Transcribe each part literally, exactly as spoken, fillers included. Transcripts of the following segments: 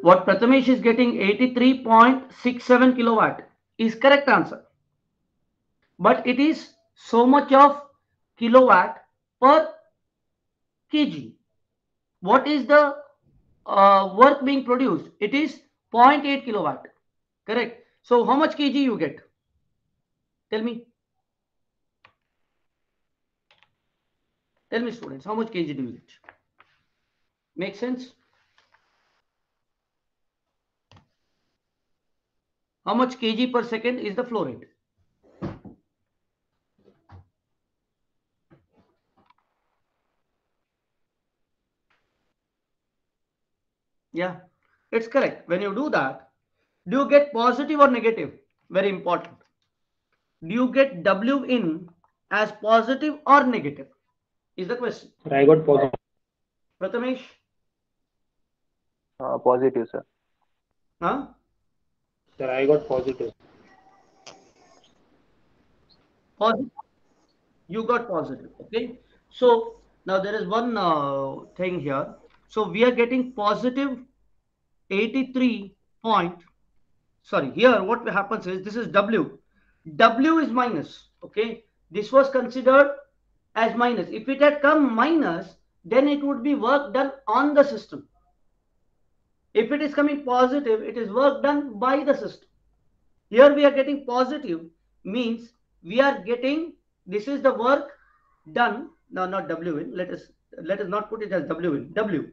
What Prathamesh is getting eighty-three point six seven kilowatt is correct answer. But it is so much of kilowatt per kg. What is the uh, work being produced? It is zero point eight kilowatt. Correct. So how much kg you get? Tell me. Tell me, students, how much kg do you get? Make sense? How much kg per second is the flow rate? Yeah, it's correct. When you do that, do you get positive or negative? Very important. Do you get W in as positive or negative? Is the question. Sir, I got positive. Prathamesh? Uh, positive, sir. Huh? Sir, I got positive. Positive. You got positive. Okay. So now there is one uh, thing here. So we are getting positive eighty-three point. Sorry, here what happens is this is W. W is minus. Okay. This was considered as minus. If it had come minus, then it would be work done on the system. If it is coming positive, it is work done by the system. Here we are getting positive, means we are getting, this is the work done. No, not W in. Let us let us not put it as W in. W.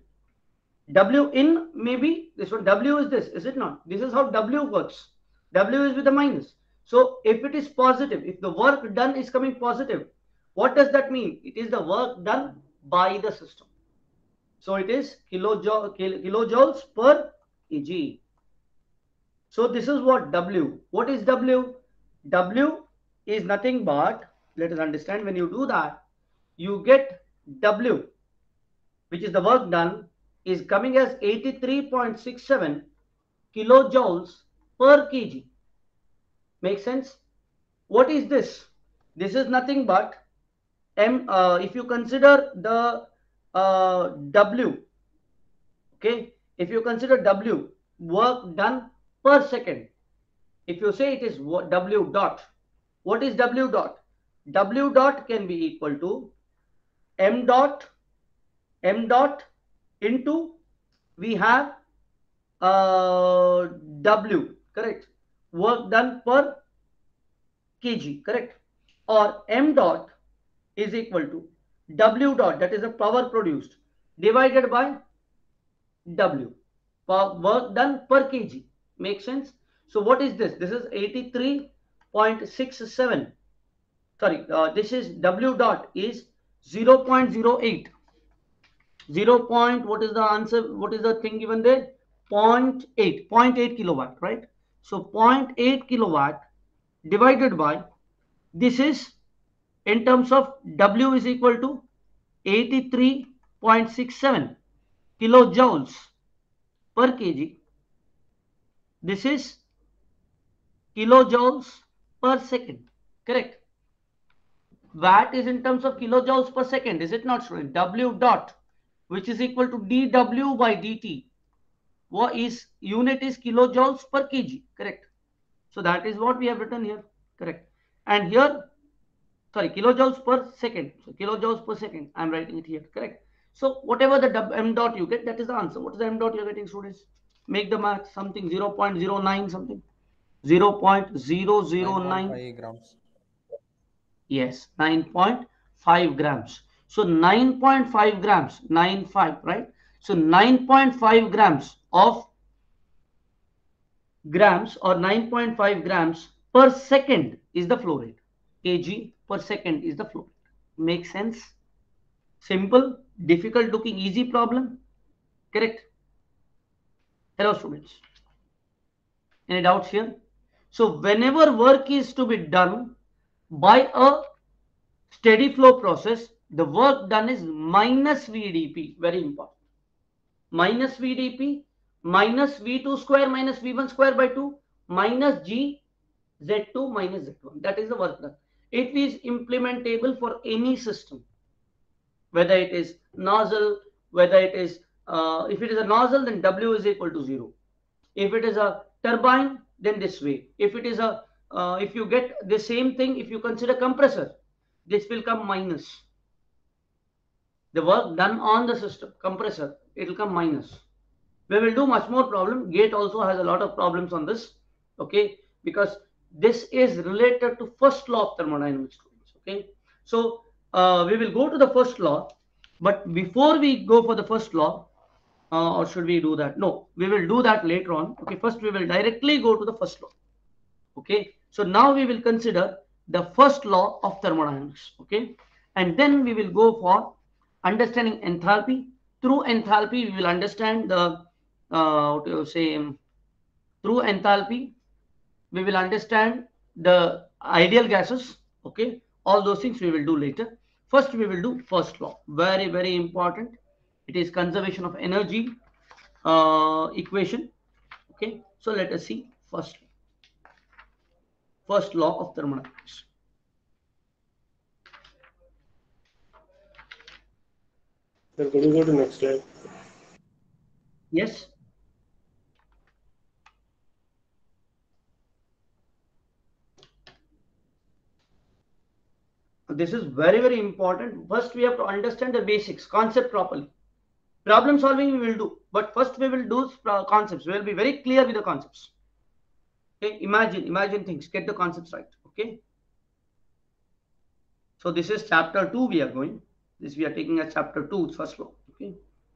W in maybe this one. W is this, is it not? This is how W works. W is with a minus. So if it is positive, if the work done is coming positive, what does that mean? It is the work done by the system. So it is kilojoule, kilojoules per kg. So this is what W. What is W? W is nothing but, let us understand, when you do that, you get W, which is the work done, is coming as eighty-three point six seven kilojoules per kg. Make sense? What is this? This is nothing but M. Uh, if you consider the uh, W, okay, if you consider W, work done per second, if you say it is W dot, what is W dot? W dot can be equal to M dot, M dot into, we have uh, W, correct? Work done per kg, correct? Or M dot is equal to W dot, that is the power produced, divided by W, work done per kg. Make sense? So what is this? This is eighty-three point six seven. Sorry, uh, this is W dot is zero point zero eight. zero. Point, what is the answer? What is the thing given there? zero point eight. zero point eight kilowatt, right? So zero point eight kilowatt divided by, this is in terms of W is equal to eighty-three point six seven kilojoules per kg. This is kilojoules per second, correct? Watt is in terms of kilojoules per second, is it not, student? W dot, which is equal to dW by dt, what is unit is kilojoules per kg, correct? So that is what we have written here, correct? And here, sorry, kilojoules per second. So kilojoules per second, I'm writing it here, correct? So whatever the m dot you get, that is the answer. What is the m dot you're getting, students? Make the math something zero point zero nine something. zero point zero zero nine. nine point five grams. Yes, nine point five grams. So nine point five grams, nine five, right? So nine point five grams of grams or nine point five grams per second is the flow rate. Kg per second is the flow rate. Make sense? Simple, difficult looking, easy problem? Correct? Hello students. Any doubts here? So whenever work is to be done by a steady flow process, the work done is minus V D P. Very important. Minus V D P minus V two square minus V one square by two minus G Z two minus Z one. That is the work done. It is implementable for any system, whether it is nozzle, whether it is, uh, if it is a nozzle, then W is equal to zero. If it is a turbine, then this way. If it is a, uh, if you get the same thing, if you consider compressor, this will come minus. The work done on the system, compressor, it will come minus. We will do much more problem. Gate also has a lot of problems on this, okay, because this is related to first law of thermodynamics, students, okay. So uh, we will go to the first law, but before we go for the first law, uh, or should we do that? No, we will do that later on. Okay, first we will directly go to the first law. Okay, so now we will consider the first law of thermodynamics. Okay, and then we will go for understanding enthalpy. Through enthalpy, we will understand the uh, what do you say? um, Through enthalpy, we will understand the ideal gases. Okay, all those things we will do later. First, we will do first law. Very very important. It is conservation of energy uh, equation. Okay, so let us see first first law of thermodynamics. Sir, could you go to next slide? Yes. This is very very important. First we have to understand the basics, concept properly. Problem solving we will do, but first we will do concepts. We will be very clear with the concepts. Okay, imagine imagine things, get the concepts right. Okay, so this is chapter two. We are going this we are taking as chapter two, first law. Okay,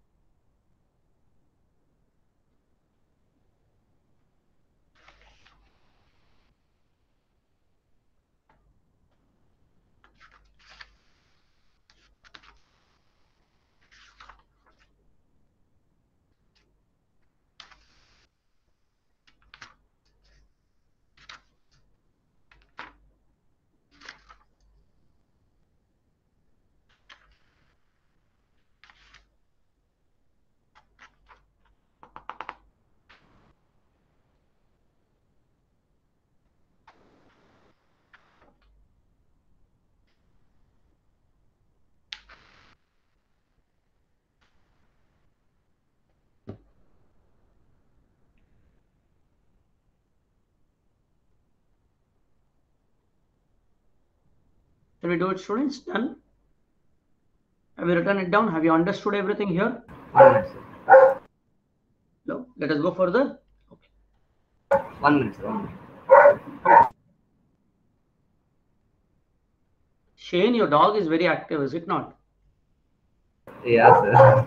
shall we do it, students? Done? Have you written it down? Have you understood everything here? One minute, sir. No. Let us go further. Okay. One minute, sir. One minute. Shane, your dog is very active, is it not? Yeah, sir.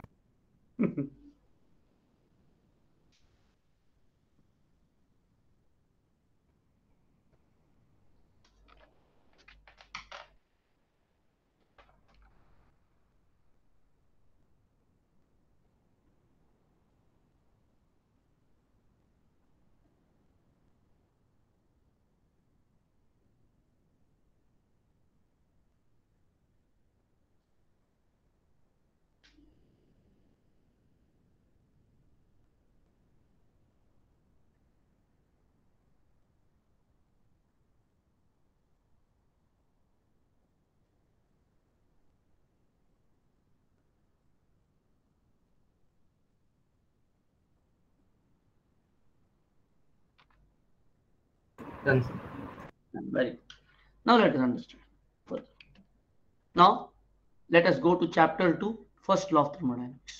Done, sir. Very good. Now let us understand further. Now let us go to chapter two, first law of thermodynamics.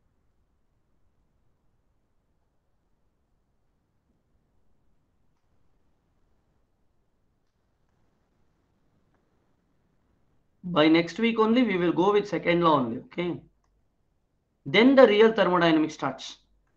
By next week only we will go with second law only. Okay. Then the real thermodynamics starts.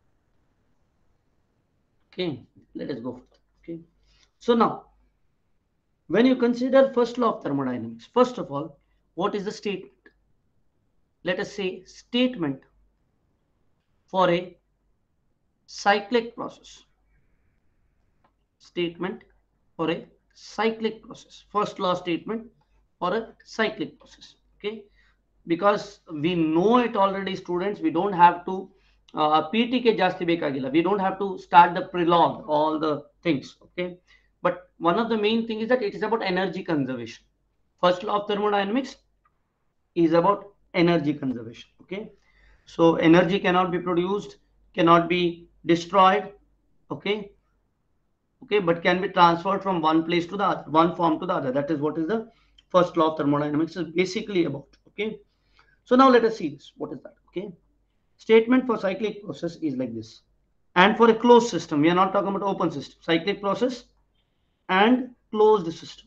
Okay. Let us go. Okay. So now, when you consider first law of thermodynamics, first of all, what is the statement? Let us say statement for a cyclic process. Statement for a cyclic process. First law statement for a cyclic process. Okay, because we know it already, students. We don't have to uh, P T K jasti bekagilla. We don't have to start the prelogue, all the things. Okay, but one of the main thing is that it is about energy conservation. First law of thermodynamics is about energy conservation. Okay, so energy cannot be produced, cannot be destroyed. Okay, okay, but can be transferred from one place to the other, one form to the other. That is what is the first law of thermodynamics is basically about. Okay, so now let us see this. What is that? Okay, statement for cyclic process is like this. And for a closed system, we are not talking about open system, cyclic process and closed system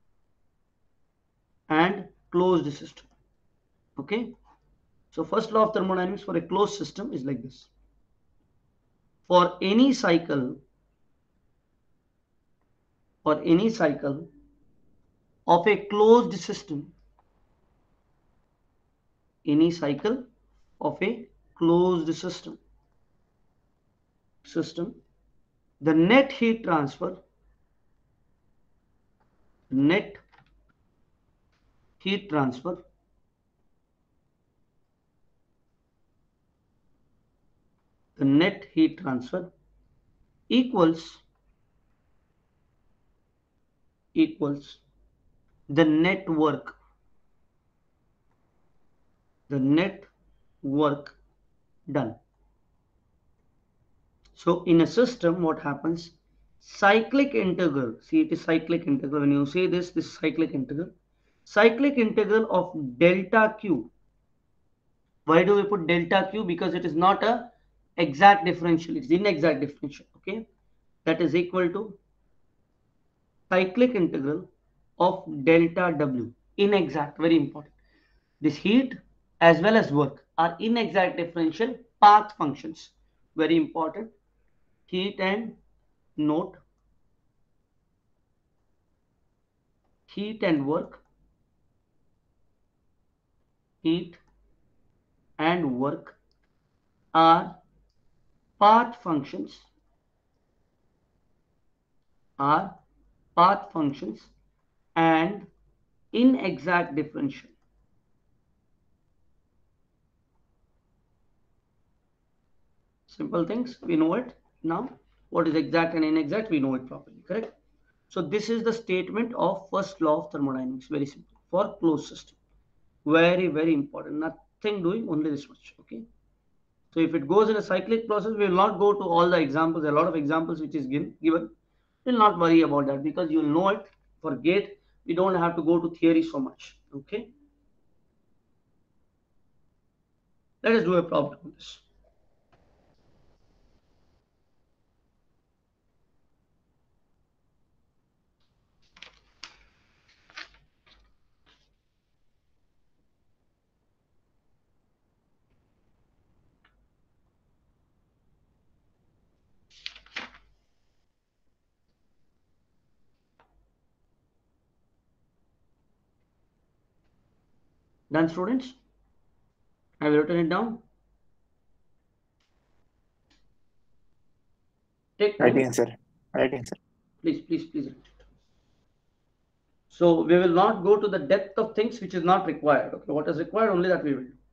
and closed system. Okay, so first law of thermodynamics for a closed system is like this. For any cycle, for any cycle of a closed system, any cycle of a closed system, system, the net heat transfer, net heat transfer the net heat transfer equals equals the net work, the net work done. So in a system, what happens? Cyclic integral. See, it is cyclic integral. When you say this, this cyclic integral. Cyclic integral of delta Q. Why do we put delta Q? Because it is not a exact differential. It's inexact differential. Okay, that is equal to cyclic integral of delta W. Inexact, very important. This heat as well as work are inexact differential path functions. Very important. Heat and note, heat and work, heat and work are path functions, are path functions and inexact differential. Simple things, we know it now. What is exact and inexact, we know it properly, correct? So this is the statement of first law of thermodynamics, very simple, for closed system. Very, very important. Nothing doing, only this much. Okay. So if it goes in a cyclic process, we will not go to all the examples, a lot of examples which is given. given. We'll not worry about that because you'll know it. For gate, we don't have to go to theory so much. Okay. Let us do a problem on this. Done, students? Have you written it down? Take time. Writing, sir. Writing, sir. Please, please, please. So we will not go to the depth of things which is not required. Okay, what is required, only that we will do.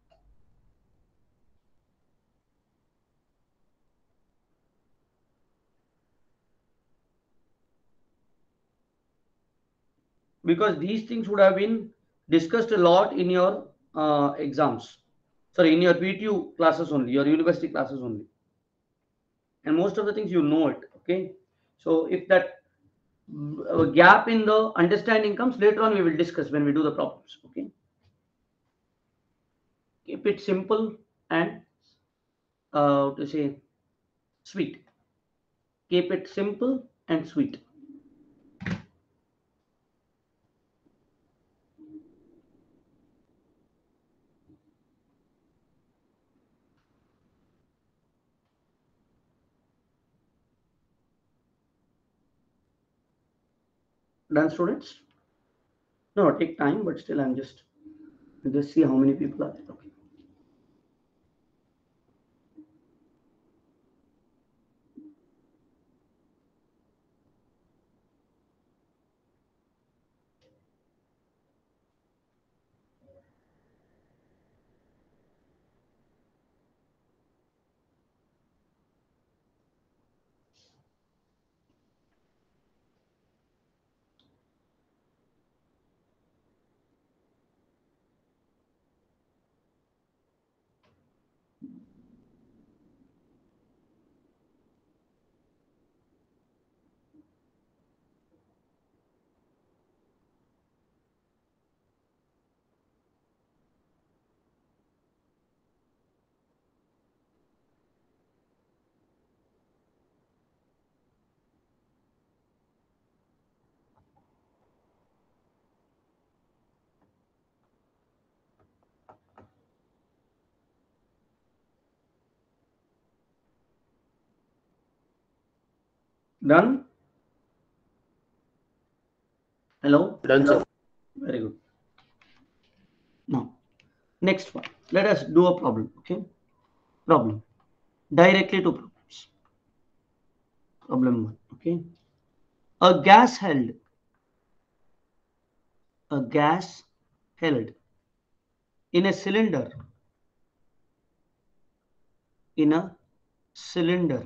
Because these things would have been discussed a lot in your uh, exams. Sorry, in your P T U classes only, your university classes only. And most of the things you know it. Okay. So if that uh, gap in the understanding comes later on, we will discuss when we do the problems. Okay. Keep it simple and uh, to say sweet. Keep it simple and sweet. Done, students? No, take time, but still I'm just just see how many people are there. Okay. Done? Hello? Done, sir. Very good. Now, next one. Let us do a problem. Okay? Problem. Directly to problems. Problem one. Okay? A gas held. A gas held in a cylinder. In a cylinder.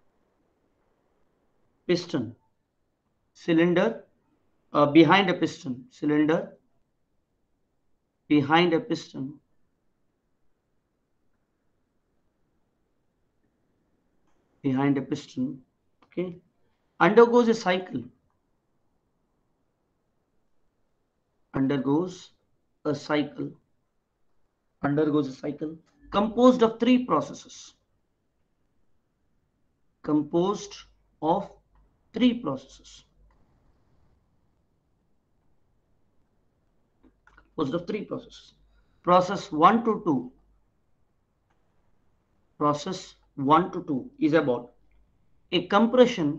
Piston. Cylinder. Uh, behind a piston. Cylinder. Behind a piston. Behind a piston. Okay? Undergoes a cycle. Undergoes a cycle. Undergoes a cycle composed of three processes. Composed of three processes. Composed of three processes. Process one to two. Process one to two is about a compression.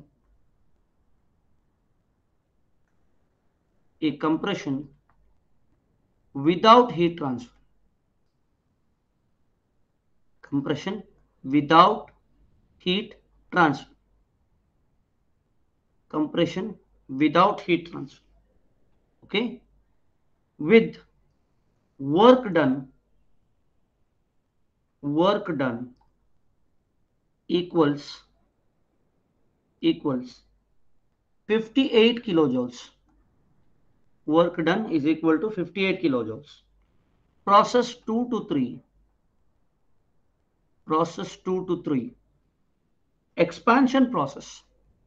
A compression without heat transfer. Compression without heat transfer. Compression without heat transfer. Okay? With work done, work done equals equals fifty-eight kilojoules. Work done is equal to fifty-eight kilojoules. Process two to three. Process two to three. Expansion process.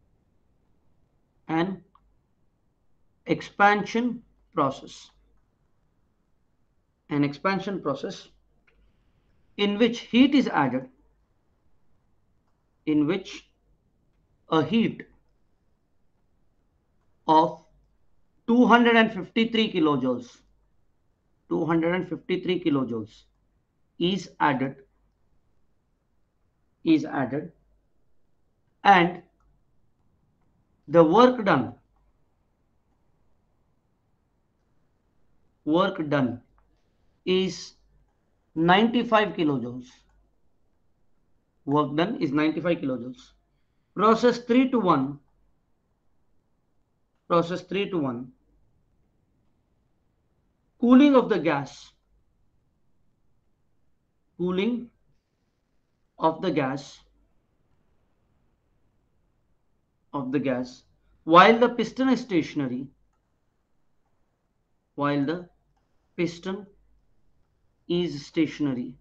And expansion process. An expansion process in which heat is added. In which a heat of two hundred fifty-three kilojoules. two hundred fifty-three kilojoules is added. Is added. And the work done. Work done is ninety-five kilojoules. Work done is ninety-five kilojoules. Process three to one. Process three to one. Cooling of the gas. Cooling of the gas. Of the gas. While the piston is stationary. While the piston is stationary.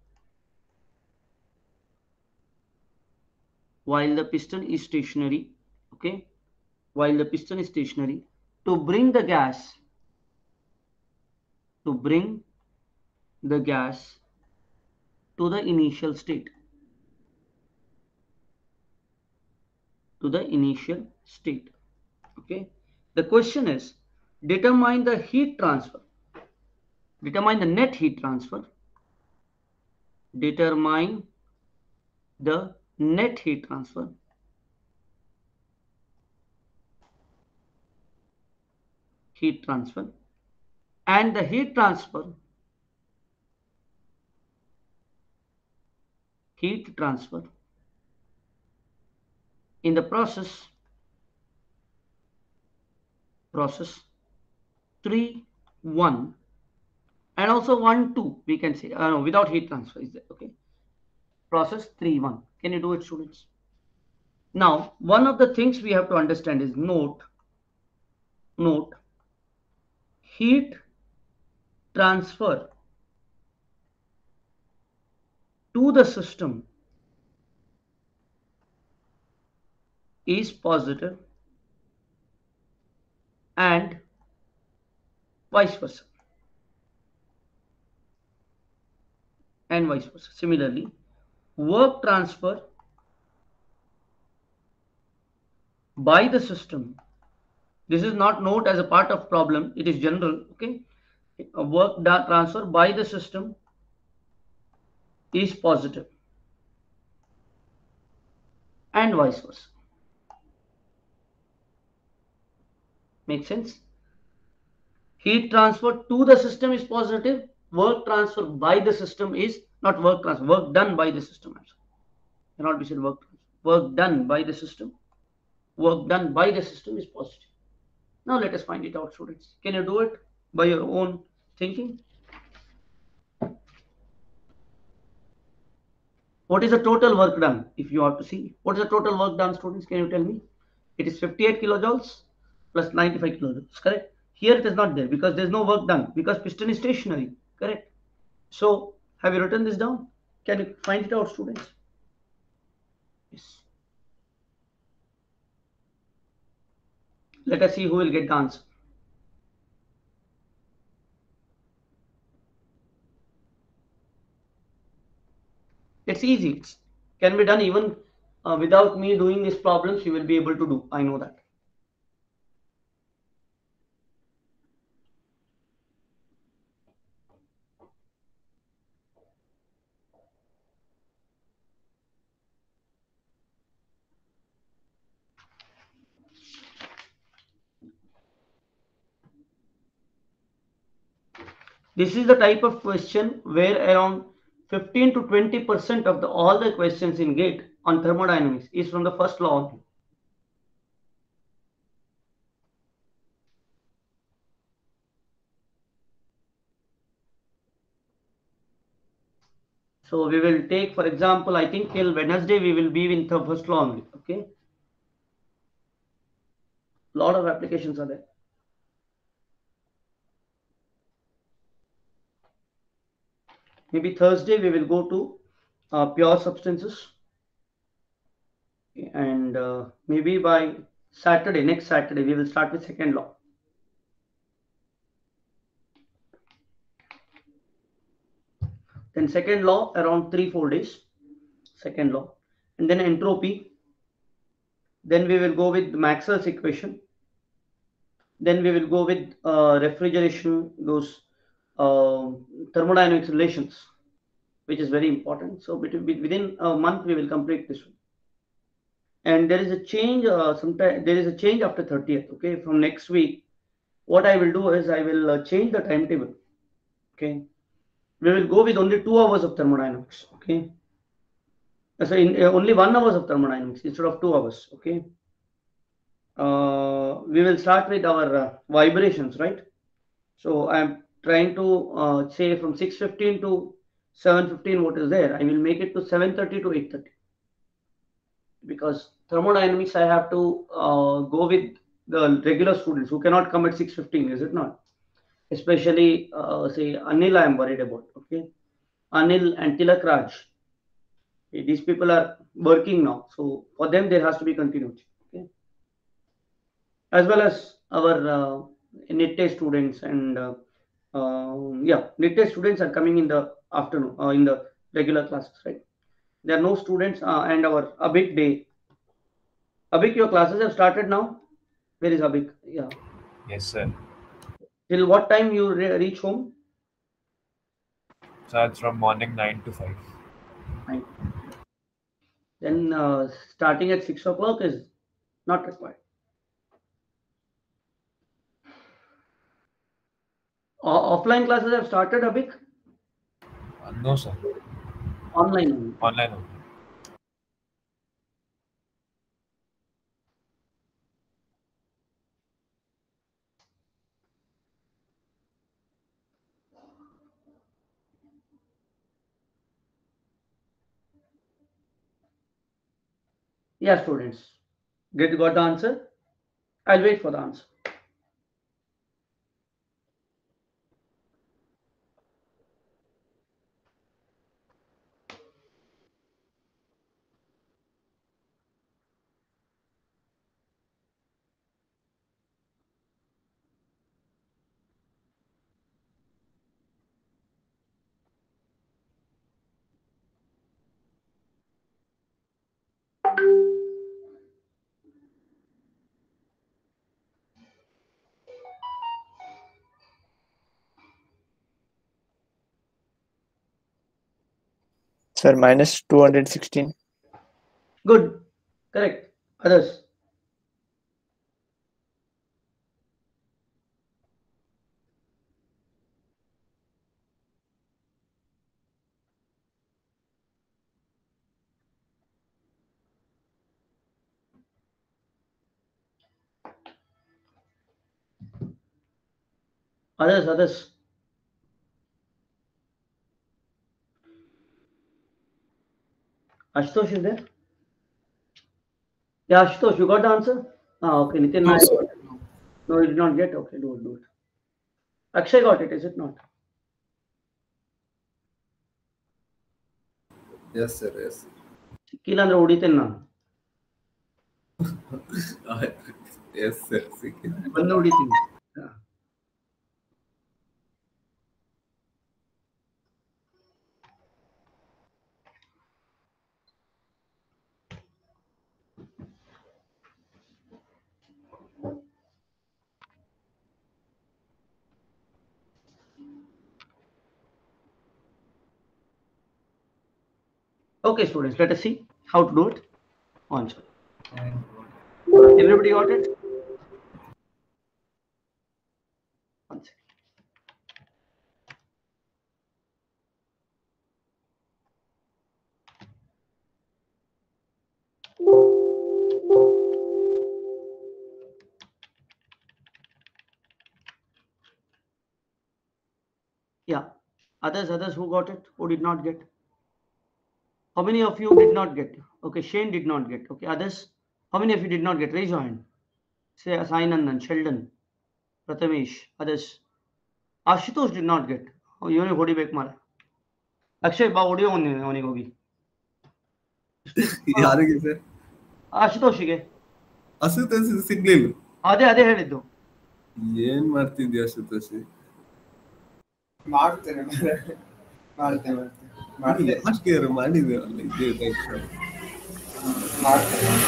While the piston is stationary. Okay. While the piston is stationary. To bring the gas. To bring the gas to the initial state. To the initial state. Okay. The question is, determine the heat transfer. Determine the net heat transfer. Determine the net heat transfer. Heat transfer. And the heat transfer. Heat transfer. In the process. Process three one. And also one two, we can say, uh, no, without heat transfer is there, okay? Process three one. Can you do it, students? Now, one of the things we have to understand is note, note, heat transfer to the system is positive and vice versa. And vice versa. Similarly, work transfer by the system. This is not note as a part of problem. It is general. Okay. A work transfer by the system is positive and vice versa. Make sense? Heat transfer to the system is positive. Work transfer by the system is not work transfer. Work done by the system. Cannot be said work transfer. Work done by the system. Work done by the system is positive. Now let us find it out, students. Can you do it by your own thinking? What is the total work done? If you have to see, what is the total work done, students? Can you tell me? It is fifty-eight kilojoules plus ninety-five kilojoules, correct? Here it is not there because there is no work done because piston is stationary, correct? So have you written this down? Can you find it out, students? Yes. Let us see who will get the answer. It's easy. It can be done even uh, without me doing these problems. You will be able to do. I know that. This is the type of question where around fifteen to twenty percent of the, all the questions in GATE on thermodynamics is from the first law only. So we will take, for example, I think till Wednesday we will be in the first law only. Okay. A lot of applications are there. Maybe Thursday we will go to uh, pure substances. And uh, maybe by Saturday, next Saturday, we will start with second law. Then second law around three, four days, second law. And then entropy. Then we will go with Maxwell's equation. Then we will go with uh, refrigeration, those uh, thermodynamics relations, which is very important. So within a month, we will complete this one. And there is a change, uh, sometime there is a change after thirtieth, okay? From next week, what I will do is I will uh, change the timetable, okay? We will go with only two hours of thermodynamics, okay? So in uh, only one hours of thermodynamics instead of two hours, okay? Uh, we will start with our uh, vibrations, right? So I'm trying to uh, say from six fifteen to seven fifteen what is there. I will make it to seven thirty to eight thirty. Because thermodynamics, I have to uh, go with the regular students who cannot come at six fifteen, is it not? Especially, uh, say, Anil, I am worried about, okay? Anil and Tilak Raj. Okay, these people are working now. So for them, there has to be continuity, okay? As well as our uh, NITTE students and, uh, uh, yeah, NITTE students are coming in the afternoon, uh, in the regular classes, right? There are no students uh, and our Abhik day. Abhik, your classes have started now? Where is Abhik? Yeah. Yes, sir. Till what time you re reach home? So it's from morning nine to five. Nine. Then uh, starting at six o'clock is not required. O offline classes have started, Abhik? Uh, no, sir. Online only. Online only. Yeah, students. Get got the answer? I'll wait for the answer. Sir, minus two hundred sixteen. Good. Correct. Others? Others, others. Ashutosh is there? Yeah, Ashutosh, you got the answer? Ah, okay. Nitin, No, Nayak. sir. No, you did not get. Okay, do it, do it. Akshay got it, is it not? Yes, sir. Yes. ಸಿಕ್ಕಿಲ್ಲ ಅಂದ್ರೆ ಹೊಡಿತೇನೆ ನಾನು Yes, sir. ಸಿಕ್ಕಿದೆ. ಬಂದು ಹೊಡಿತೀನಿ. ಹಾ. Okay, students, let us see how to do it. One second. Everybody got it? One second. Yeah. Others, others who got it, who did not get? How many of you did not get? Okay, Shane did not get. Okay, others, how many of you did not get? Raise your hand. Say Sainandan, Sheldon, Prathamesh, others. Ashutosh did not get. Oh, you only ಹೊಡಿಬೇಕು ಮಾರ. ಅಕ್ಷಯ್ ಬಾ ಹೊಡಿಯೋ ಅವನಿಗೆ ಹೋಗಿ. ಯಾರಿಗೆ sir? ಆಶುತೋಷಿಗೆ. Ashutosh ಸಿಗ್ಲಿಲ್ಲ. ಅದೇ ಅದೇ ಹೇಳಿದ್ದು. ಏನ್ ಮಾಡ್ತಿದ್ಯಾ ಅಶುತೋಷ್? ಮಾಡ್ತೇನೆ ಮಾಡ್ತೇನೆ ಮಾಡ್ತೇನೆ ಲಾಸ್ಟ್ ಇಯರ್ ಮಾಡಿದೇವಲ್ಲ ಇದೇ ಟೈಪ್. ಮಾಡ್ತೇನೆ.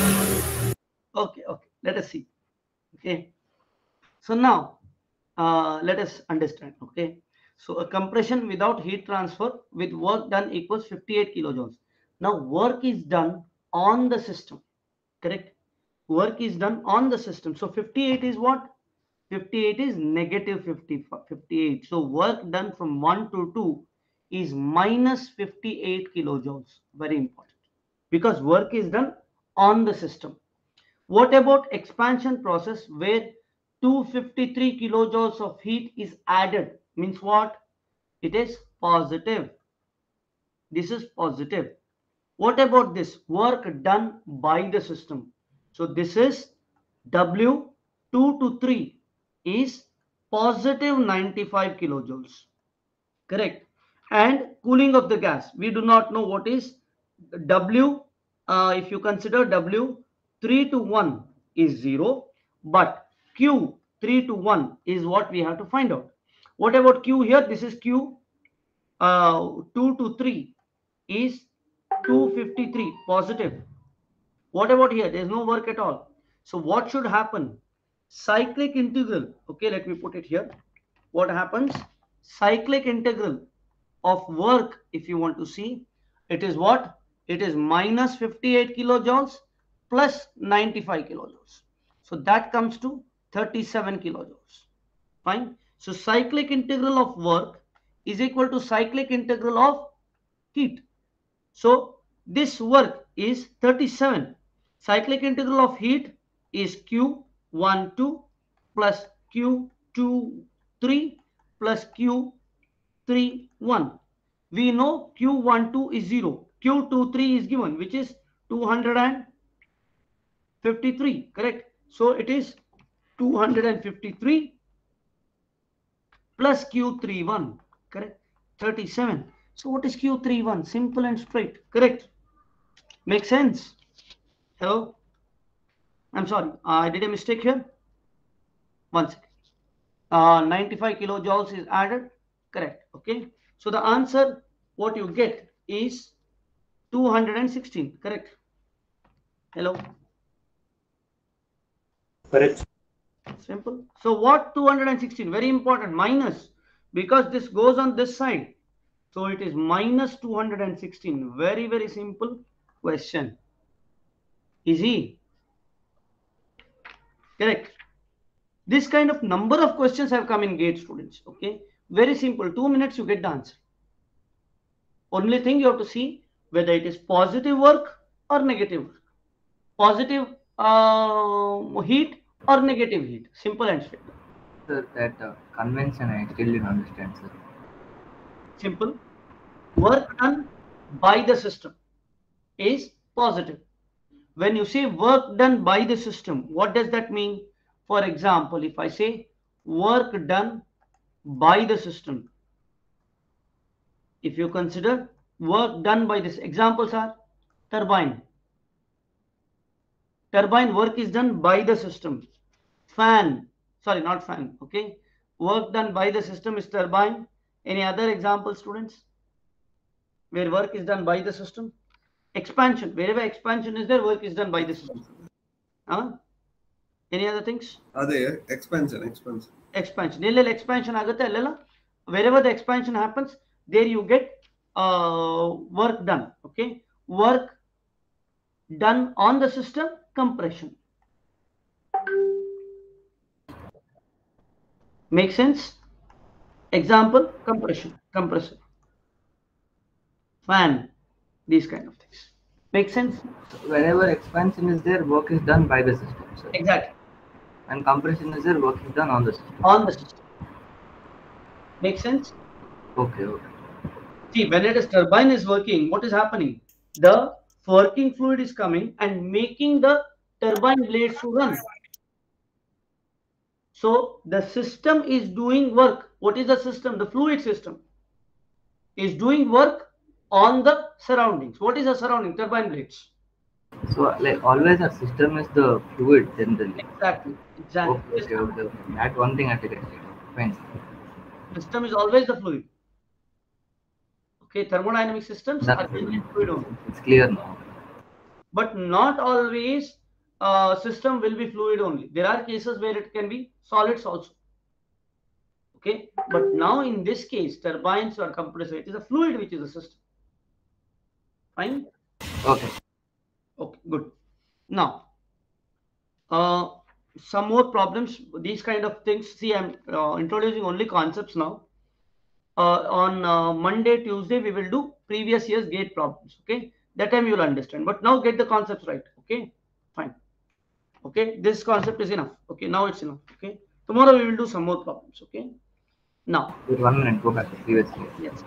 Okay, okay. Let us see. Okay. So now, uh, let us understand. Okay. So a compression without heat transfer with work done equals fifty-eight kilojoules. Now work is done on the system. Correct. Work is done on the system. So fifty-eight is what? fifty-eight is negative fifty, fifty-eight. So work done from one to two is minus fifty-eight kilojoules. Very important. Because work is done on the system. What about expansion process where two hundred fifty-three kilojoules of heat is added? Means what? It is positive. This is positive. What about this? Work done by the system. So this is W two to three is positive ninety-five kilojoules. Correct. And cooling of the gas. We do not know what is W. Uh, if you consider W three to one is zero, but Q three to one is what we have to find out. What about Q here? This is Q uh, two to three is two hundred fifty-three positive. What about here? There is no work at all. So what should happen? Cyclic integral. Okay, let me put it here. What happens? Cyclic integral of work, if you want to see, it is what? It is minus fifty-eight kilojoules plus ninety-five kilojoules. So that comes to thirty-seven kilojoules. Fine. So cyclic integral of work is equal to cyclic integral of heat. So this work is thirty-seven. Cyclic integral of heat is Q one two plus Q two three plus Q three one. We know Q one two is zero. Q two three is given, which is two hundred fifty-three. Correct. So it is two hundred fifty-three plus Q three one. Correct. thirty-seven. So what is Q three one? Simple and straight. Correct. Makes sense. Hello. I'm sorry. I did a mistake here. One second. Uh, ninety-five kilojoules is added. Correct. Okay. So the answer, what you get is two hundred sixteen. Correct. Hello. Correct. Simple. So what two hundred sixteen? Very important. Minus, because this goes on this side. So it is minus two hundred sixteen. Very, very simple question. Easy. Correct. This kind of number of questions have come in GATE, students. Okay. Very simple. Two minutes you get the answer. Only thing you have to see whether it is positive work or negative work. Positive uh, heat or negative heat. Simple and straight. Sir, that uh, convention I still didn't understand, sir. Simple. Work done by the system is positive. When you say work done by the system, what does that mean? For example, if I say work done by the system, if you consider work done by this, examples are turbine. Turbine work is done by the system. Fan, sorry, not fan, okay. Work done by the system is turbine. Any other example, students, where work is done by the system? Expansion, wherever expansion is there, work is done by the system. Huh? Any other things? Adhe, expansion, expansion. Expansion. Ellel expansion agate allala. Wherever the expansion happens, there you get uh, work done. Okay. Work done on the system, compression. Make sense? Example, compression, compressor, fan, these kind of things. Make sense? Whenever expansion is there, work is done by the system, sir. Exactly. And compression is there, work is done on the system. On the system. Make sense? Okay, okay. See, when it is turbine is working, what is happening? The working fluid is coming and making the turbine blades to run. So the system is doing work. What is the system? The fluid system is doing work on the surroundings. What is the surrounding? Turbine blades. So, like always, our system is the fluid generally. Exactly. Exactly. Okay, okay, okay, okay. That one thing I take it. Fine. System is always the fluid. Okay, thermodynamic systems That's are generally fluid only. It's clear now. But not always uh, system will be fluid only. There are cases where it can be solids also. Okay, but now in this case, turbines or compressor, it is a fluid which is a system. Fine. Okay. Okay, good. Now, uh, some more problems. These kind of things. See, I'm uh, introducing only concepts now. Uh, on uh, Monday, Tuesday, we will do previous year's gate problems. Okay, that time you will understand. But now get the concepts right. Okay, fine. Okay, this concept is enough. Okay, now it's enough. Okay, tomorrow we will do some more problems. Okay, now. Wait one minute. Go back to previous year. Yes.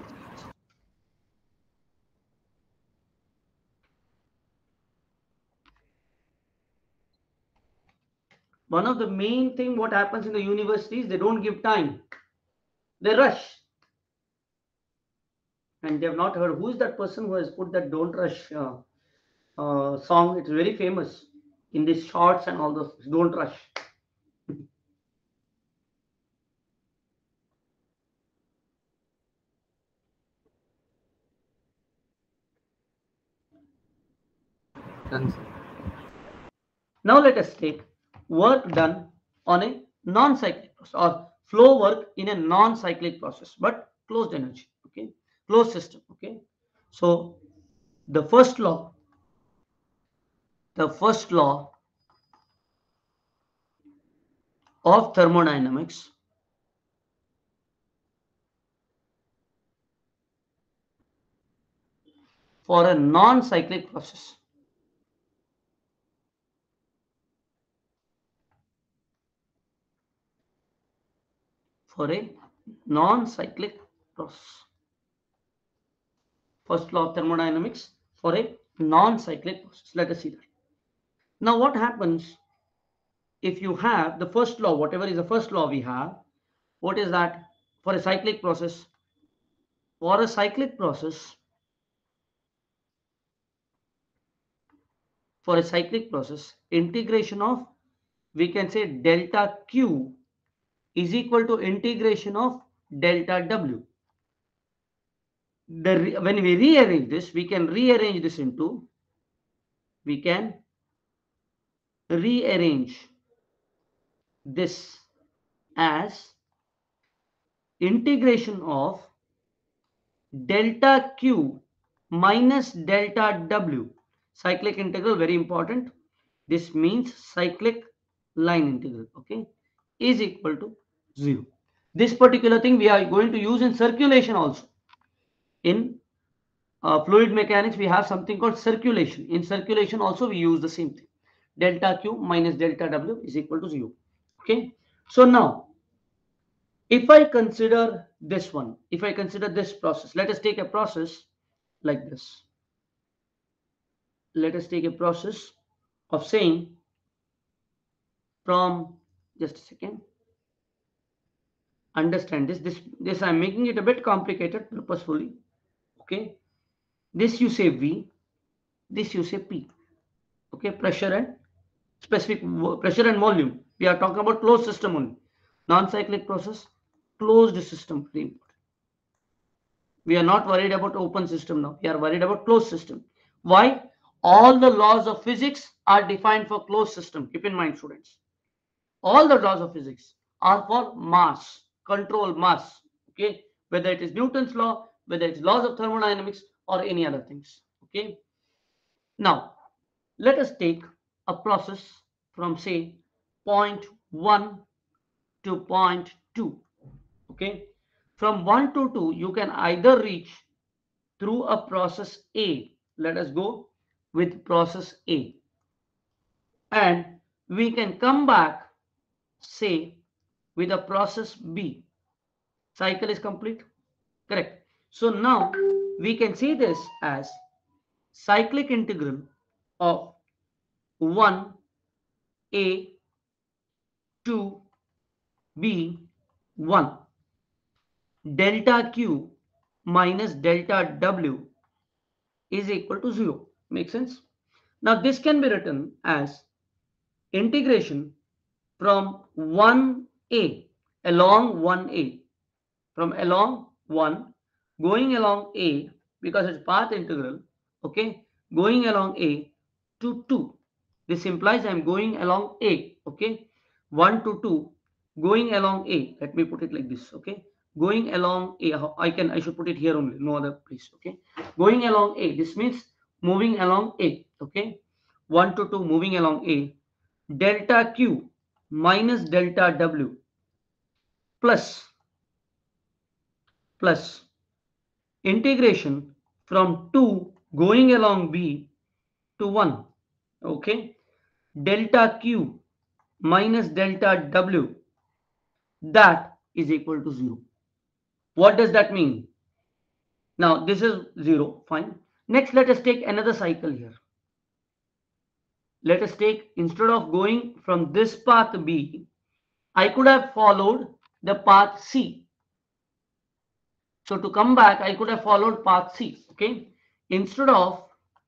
One of the main thing what happens in the universities, they don't give time. They rush. And they have not heard who is that person who has put that "Don't Rush" uh, uh, song. It's very famous in these shorts and all those. Don't rush. Done, sir. Now let us take work done on a non-cyclic process or flow work in a non-cyclic process, but closed energy. Okay, closed system. Okay, so the first law, the first law of thermodynamics for a non-cyclic process. For a non-cyclic process. First law of thermodynamics for a non-cyclic process. Let us see that. Now what happens if you have the first law, whatever is the first law we have, what is that for a cyclic process? For a cyclic process, for a cyclic process, integration of, we can say delta Q is equal to integration of delta W. The, when we rearrange this, we can rearrange this into, we can rearrange this as integration of delta Q minus delta W. Cyclic integral, very important. This means cyclic line integral, okay, is equal to zero. This particular thing we are going to use in circulation also. In uh, fluid mechanics, we have something called circulation. In circulation also we use the same thing. Delta Q minus delta W is equal to zero. Okay. So now If I consider this one, if I consider this process, let us take a process like this. Let us take a process of saying from, just a second, understand this, this, this I'm making it a bit complicated purposefully. Okay. This you say V, this you say P. Okay. Pressure and specific pressure and volume. We are talking about closed system only. Non-cyclic process, closed system. We are not worried about open system now. We are worried about closed system. Why? All the laws of physics are defined for closed system. Keep in mind, students. All the laws of physics are for mass, control mass. Okay. Whether it is Newton's law, whether it's laws of thermodynamics or any other things. Okay. Now, let us take a process from say point one to point two. Okay. From one to two, you can either reach through a process A. Let us go with process A. And we can come back, say, with a process B. Cycle is complete. Correct. So now we can see this as cyclic integral of one A to B one delta Q minus delta W is equal to zero. Make sense? Now this can be written as integration from one A along one A, from along one going along A, because it's path integral, okay, going along A to two. This implies I'm going along A, okay, one to two going along A. Let me put it like this, okay, going along A. I can I should put it here only, no other place, okay, going along A. This means moving along A, okay, one to two moving along A, delta Q minus delta W plus plus integration from two going along B to one, okay, delta Q minus delta W, that is equal to zero. What does that mean? Now this is zero, fine. Next, let us take another cycle here. Let us take, instead of going from this path B, I could have followed the path C. So to come back, I could have followed path C, okay, instead of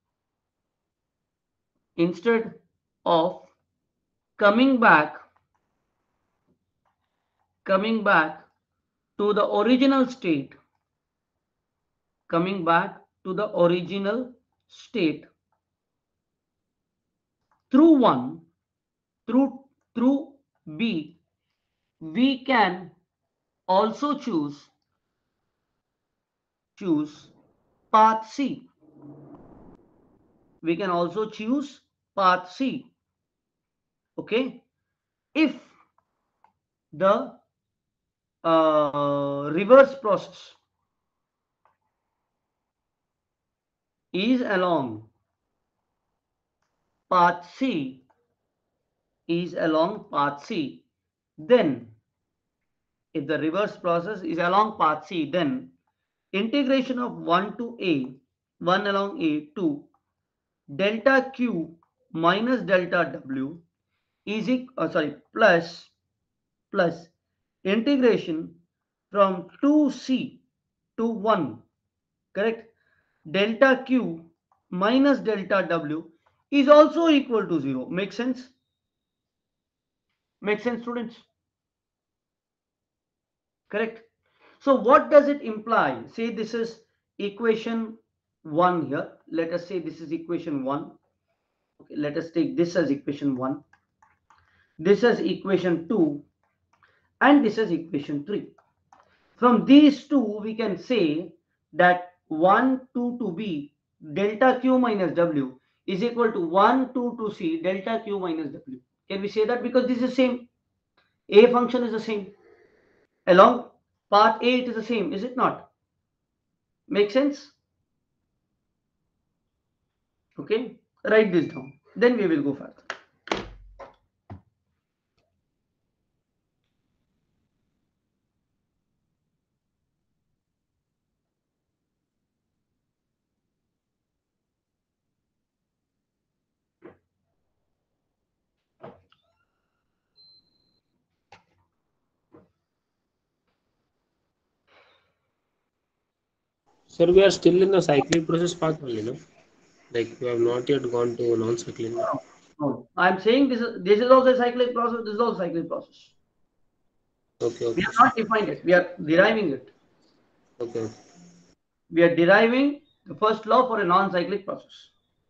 instead of coming back coming back to the original state coming back to the original state through one through through B, we can also choose choose path C. We can also choose path C, okay, if the uh, reverse process is along path C is along path C, then if the reverse process is along path C, then integration of one to A, one along A to delta Q minus delta W is equal, uh, sorry, plus plus integration from two C to one, correct, delta Q minus delta W is also equal to zero. Make sense? Make sense, students? Correct. So what does it imply? Say this is equation one here. Let us say this is equation one. Okay, let us take this as equation one. This as equation two. And this is equation three. From these two, we can say that one, two to B delta Q minus W is equal to one, two to C delta Q minus W. Can we say that? Because this is same. A function is the same. Along path A, it is the same, is it not? Make sense? Okay, write this down. Then we will go further. Sir, we are still in the cyclic process path only, no? Like we have not yet gone to non-cyclic. No, no. I'm saying this is this is also a cyclic process. This is also a cyclic process. Okay, We okay, have sir. not defined it. We are deriving it. Okay, okay. We are deriving the first law for a non-cyclic process.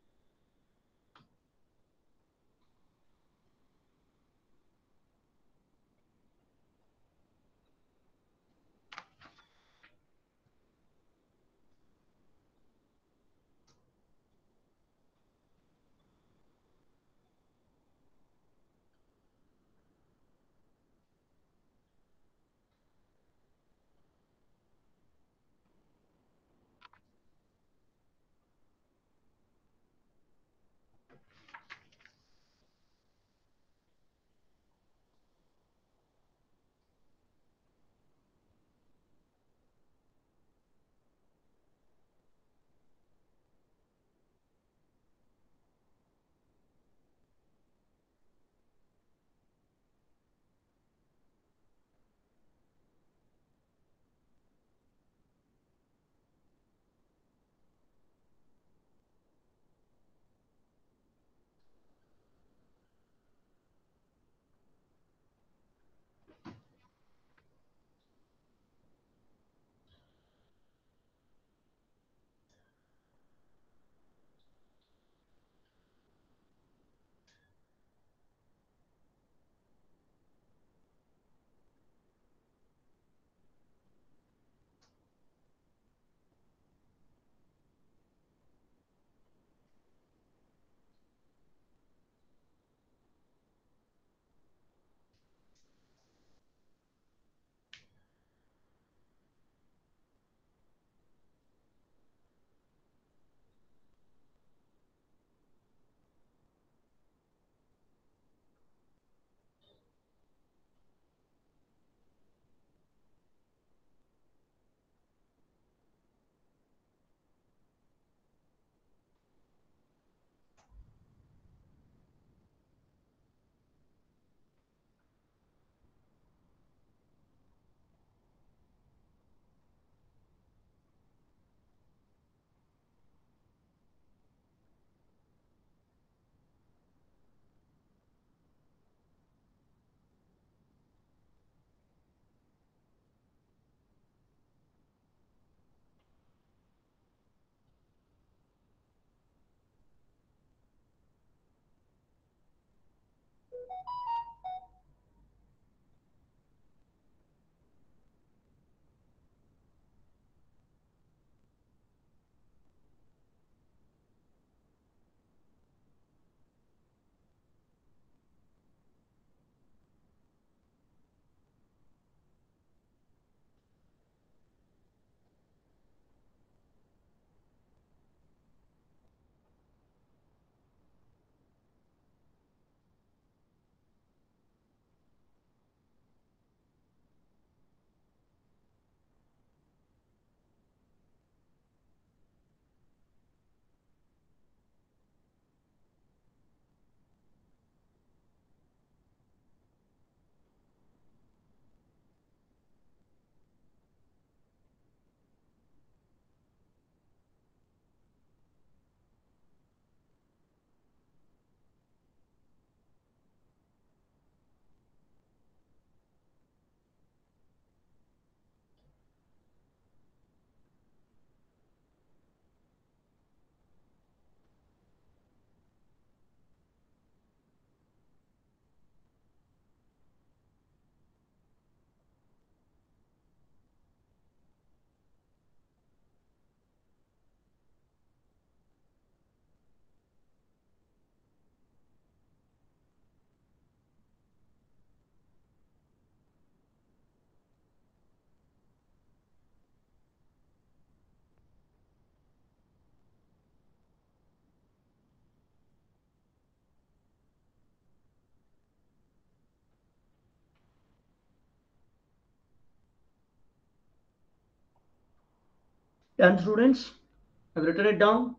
Done, students? Have you written it down?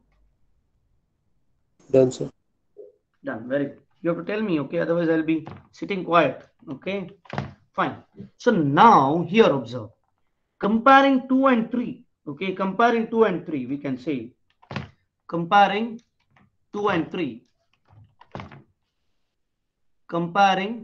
Done, sir. Done. Very good. You have to tell me, okay? Otherwise, I'll be sitting quiet. Okay? Fine. So now here observe. Comparing two and three. Okay, comparing two and three, we can say comparing two and three. Comparing,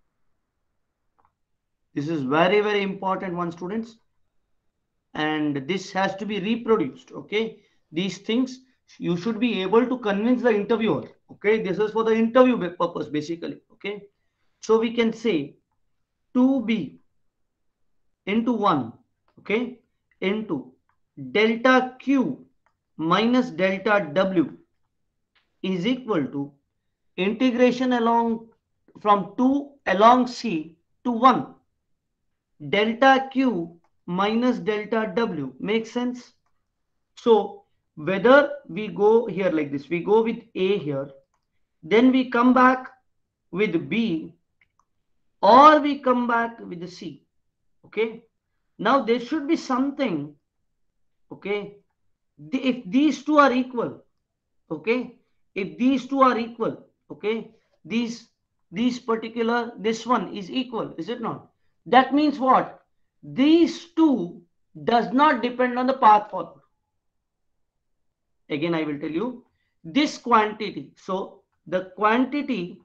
this is very, very important one, students. And this has to be reproduced. Okay, these things you should be able to convince the interviewer. Okay, this is for the interview purpose basically. Okay, so we can say two b into one, okay, into delta q minus delta w is equal to integration along from two along C to one delta q minus delta w. Makes sense? So whether we go here like this, we go with A here, then we come back with B, or we come back with the C. Okay, now there should be something. Okay, if these two are equal, okay, if these two are equal, okay, these these particular, this one is equal, is it not? That means what? These two does not depend on the path followed. Again I will tell you this quantity. So the quantity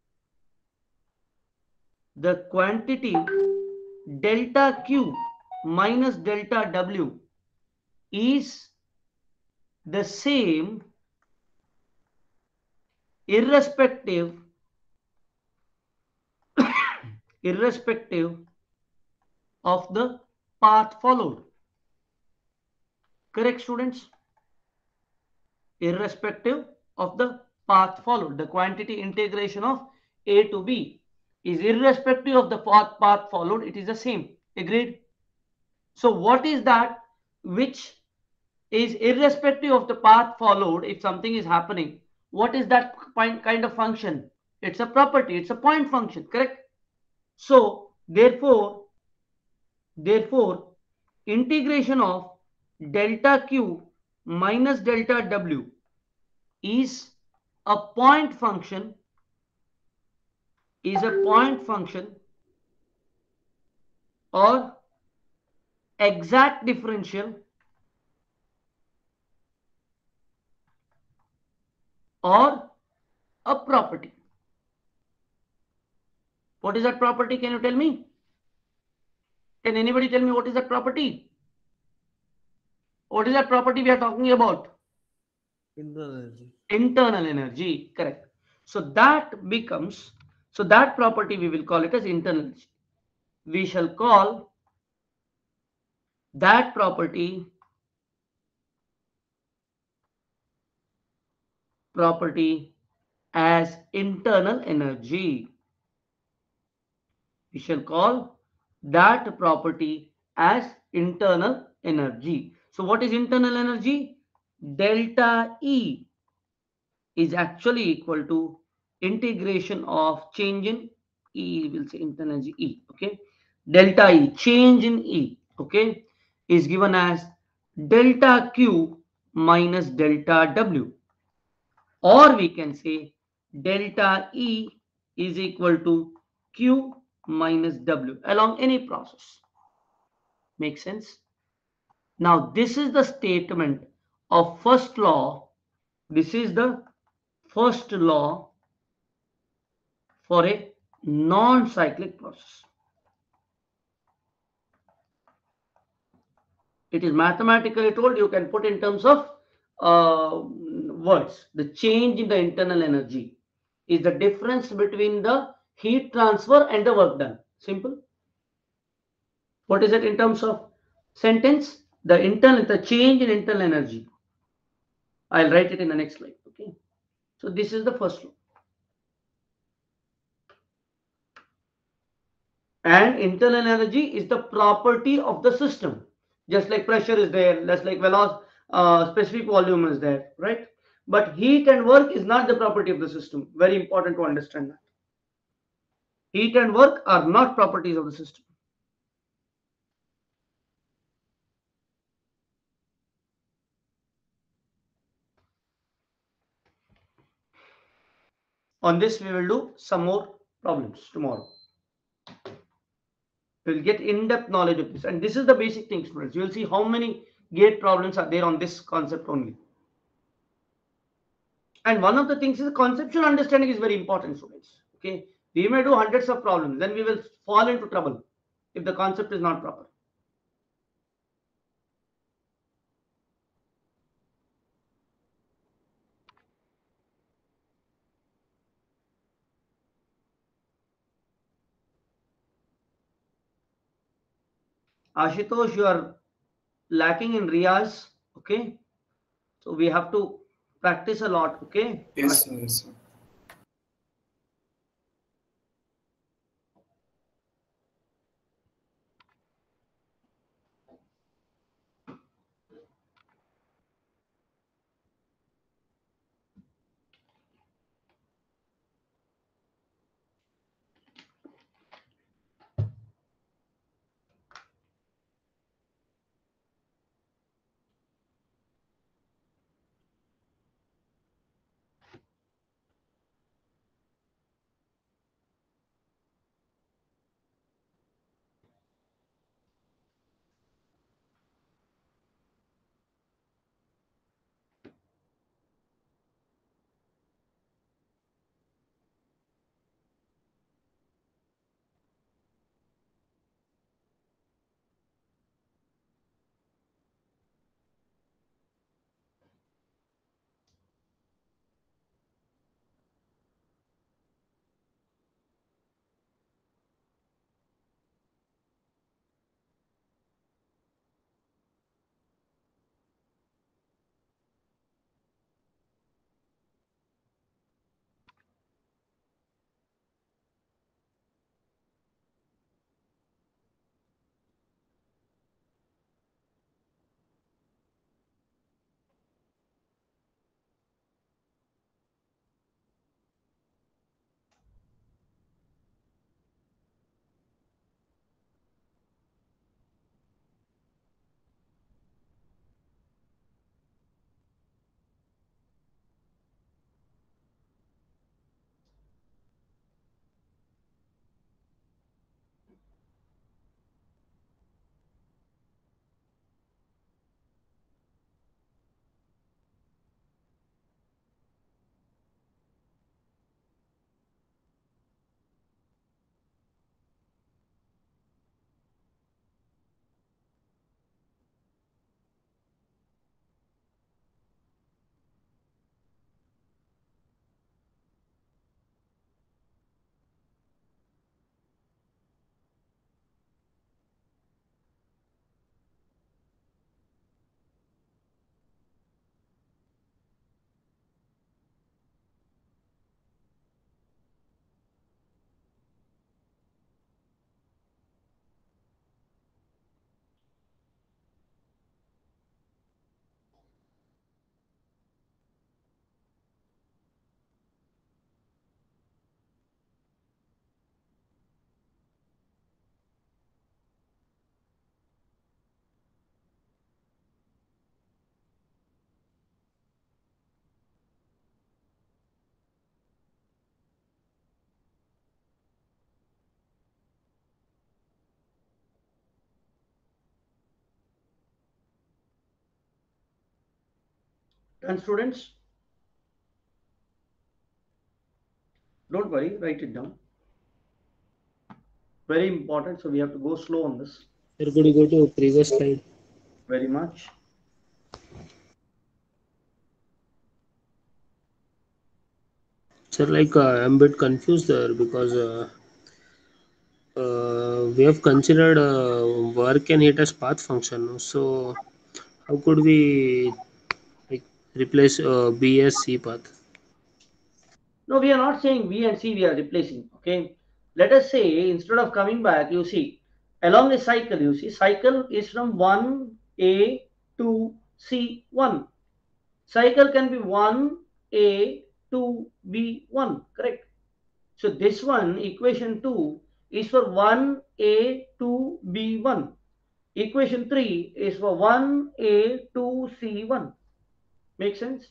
the quantity delta q minus delta w is the same irrespective irrespective of the path followed. Correct, students? Irrespective of the path followed, the quantity integration of A to B is irrespective of the path, path followed, it is the same. Agreed? So what is that which is irrespective of the path followed? If something is happening, what is that kind of function? It's a property, it's a point function, correct? So therefore therefore integration of delta q minus delta w is a point function is a point function or exact differential or a property. What is that property? Can you tell me? Can anybody tell me what is that property? What is that property we are talking about? Internal energy. Internal energy, correct. So that becomes, so that property we will call it as internal energy. We shall call that property property as internal energy. We shall call that property as internal energy. So what is internal energy? Delta E is actually equal to integration of change in E, will say internal energy E, okay? Delta E, change in E, okay, is given as delta Q minus delta W. Or we can say delta E is equal to Q minus W along any process. Make sense? Now this is the statement of first law. This is the first law for a non-cyclic process. It is mathematically told, you can put in terms of uh, words. The change in the internal energy is the difference between the heat transfer and the work done. Simple. What is it in terms of sentence? The internal, the change in internal energy. I'll write it in the next slide. Okay. So this is the first law. And internal energy is the property of the system. Just like pressure is there, just like velocity, uh, specific volume is there, right? But heat and work is not the property of the system. Very important to understand that. Heat and work are not properties of the system. On this, we will do some more problems tomorrow. We will get in-depth knowledge of this. And this is the basic thing, students. You will see how many gate problems are there on this concept only. And one of the things is conceptual understanding is very important, students. Okay, we may do hundreds of problems, then we will fall into trouble if the concept is not proper. Ashutosh, you are lacking in Riyaz. Okay, so we have to practice a lot. Okay. Yes, sir. Yes, sir. Done, students? Don't worry, write it down. Very important, so we have to go slow on this. Sir, could you go to previous slide? Very much. Sir, like uh, I'm a bit confused there because uh, uh, we have considered uh, work and heat as path function. So how could we like replace uh, B as C path? No, we are not saying B and C we are replacing. Okay. Let us say instead of coming back, you see, along a cycle, you see, cycle is from one A to C one. Cycle can be one A to B one, correct? So this one, equation two, is for one A to B one. Equation three is for one A to C one. Make sense?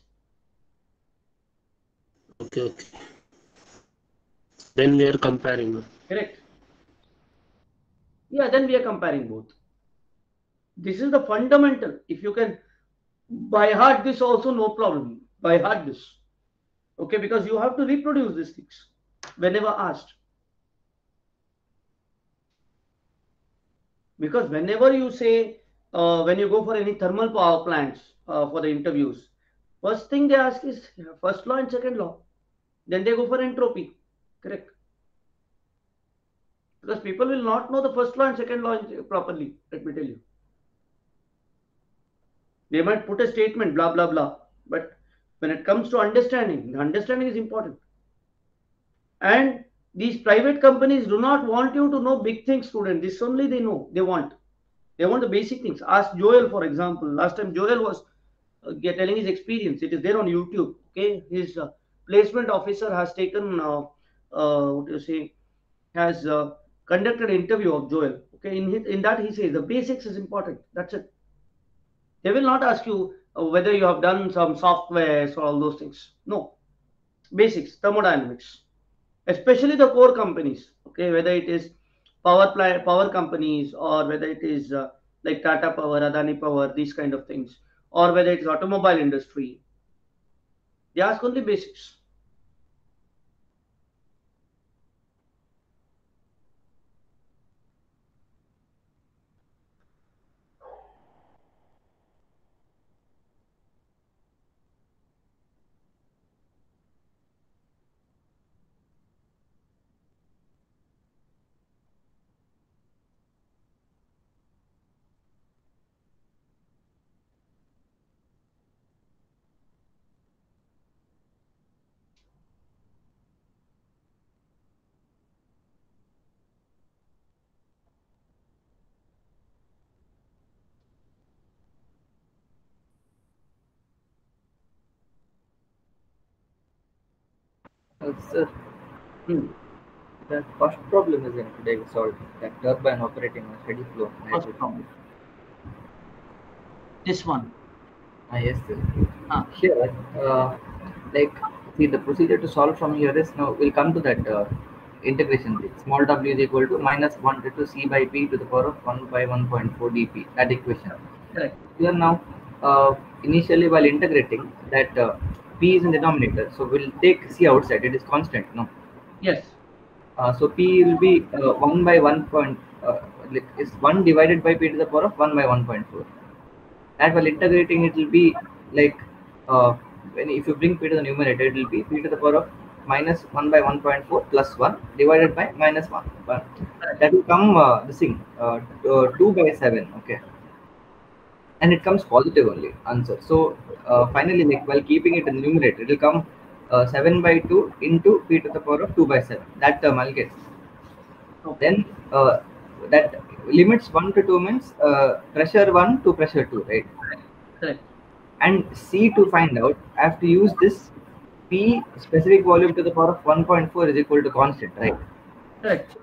Okay, okay. Then we are comparing. Correct. Yeah, then we are comparing both. This is the fundamental. If you can by heart this also, no problem. By heart this. Okay, because you have to reproduce these things whenever asked. Because whenever you say, uh, when you go for any thermal power plants uh, for the interviews, first thing they ask is first law and second law. Then they go for entropy. Correct. Because people will not know the first law and second law properly, let me tell you. They might put a statement, blah, blah, blah. But when it comes to understanding, the understanding is important. And these private companies do not want you to know big things, student. This only they know, they want. They want the basic things. Ask Joel, for example. Last time Joel was uh, telling his experience. It is there on YouTube. Okay, his uh, placement officer has taken, uh, uh, what do you say, has uh, conducted an interview of Joel. Okay, in his, in that he says the basics is important. That's it. They will not ask you uh, whether you have done some softwares or all those things. No, basics, thermodynamics, especially the core companies. Okay, whether it is power plant, power companies, or whether it is uh, like Tata Power, Adani Power, these kind of things, or whether it's automobile industry. They ask only basics. Uh, sir, Hmm. the first problem is in today we solved that turbine operating on steady flow. First problem. This one. Ah, yes, sir. Ah. Here, uh, like, see, the procedure to solve from here is now we'll come to that uh, integration bit. Small w is equal to minus one to c by p to the power of one by one point four dp. That equation. Correct. Here now, uh, initially while integrating, that uh, p is in the denominator, so we'll take c outside. It is constant, no? Yes. Uh, so p will be uh, one by one point. Uh, like is one divided by p to the power of one by one point four. And while integrating, it will be like uh, when if you bring p to the numerator, it will be p to the power of minus one by one point four plus one divided by minus one. one. That will come uh, this thing uh, two by seven. Okay. And it comes positive only answer. So uh, finally, like while keeping it in the numerator, it will come uh, seven by two into p to the power of two by seven. That term I'll get. Okay. Then uh, that limits one to two means uh, pressure one to pressure two, right? Correct. And C to find out, I have to use this P specific volume to the power of one point four is equal to constant, right? Correct.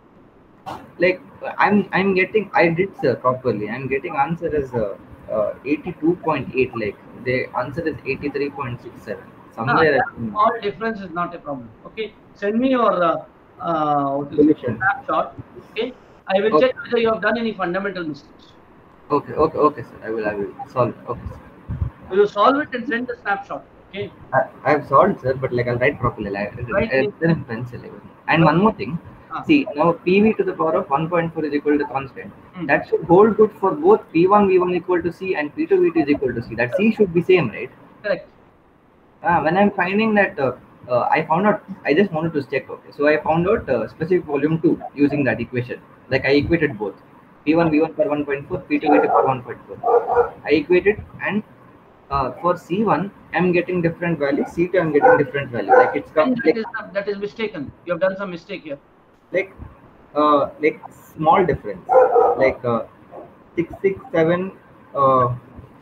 Like I'm I'm getting I did sir properly. I'm getting answer as uh, uh, eighty-two point eight. Like the answer is eighty-three point six seven. Somewhere. No, all difference is not a problem. Okay. Send me your uh, uh, what is it, Solution. snapshot. Okay. I will Okay. check whether you have done any fundamental mistakes. Okay, okay, okay, sir. I will I will solve it. Okay, sir. You will solve it and send the snapshot. Okay. I, I have solved, sir, but like I'll write properly. Like, Right. I, I, in pencil. Like, and one more thing. Ah. See, now P V to the power of one point four is equal to constant. Hmm. That should hold good for both P one V one equal to C and P two V two is equal to C. That C should be same, right? Correct. Uh, when I'm finding that, uh, uh, I found out, I just wanted to check, okay. So I found out uh, specific volume two using that equation. Like I equated both. P one V one for one point four, P two V two for one point four. I equated and uh, for C one, I'm getting different value. C two, I'm getting different value. Like it's come That like, is, that is mistaken. You have done some mistake here. like uh like small difference like uh six six seven uh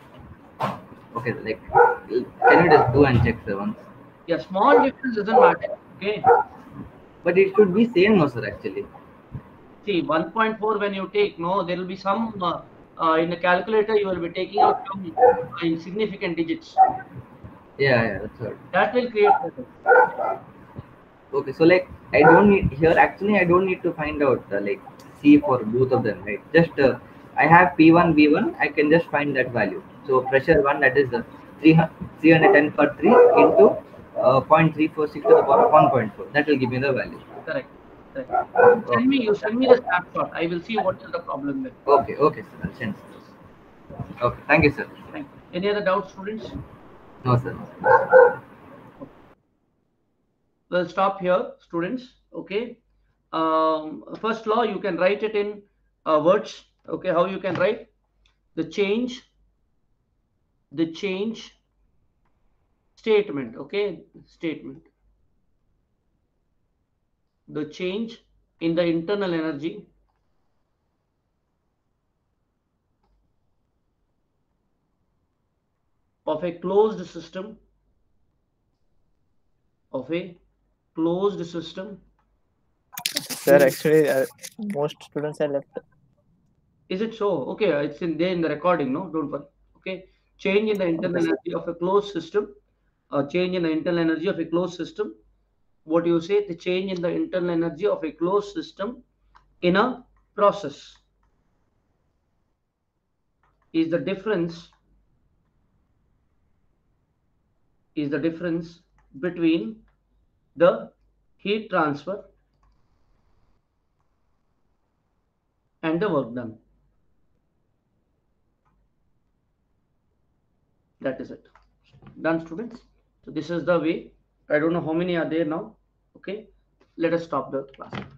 okay, like can you just do and check the ones, Yeah, small difference doesn't matter. Okay. but it should be same, no sir, actually. See, one point four when you take, no, there will be some uh, uh, in the calculator you will be taking out some uh, insignificant digits. Yeah, yeah, that's right. That will create error. Okay, so like I don't need here actually I don't need to find out uh, like C for both of them, right? Just uh, I have P one V one, I can just find that value. So pressure one, that is the three hundred ten per three into uh, zero point three four six to the power of one point four. That will give me the value. Correct. Correct. Send me, you send me the snapshot. I will see what is the problem with. Okay, okay, sir. I'll send. Okay, thank you, sir. Thank you. Any other doubts, students? No, sir. We'll stop here, students. Okay. Um, first law, you can write it in uh, words. Okay, how you can write the change, the change statement. Okay, statement. The change in the internal energy of a closed system, of a closed system. Sir, actually, uh, most students are left. Is it so? Okay, it's in there in the recording, no? Don't worry. Okay, change in the internal energy of a closed system, uh, change in the internal energy of a closed system. What do you say? The change in the internal energy of a closed system in a process is the difference is the difference between the heat transfer and the work done. That is it. Done, students. So this is the way. I don't know how many are there now. Okay, let us stop the class.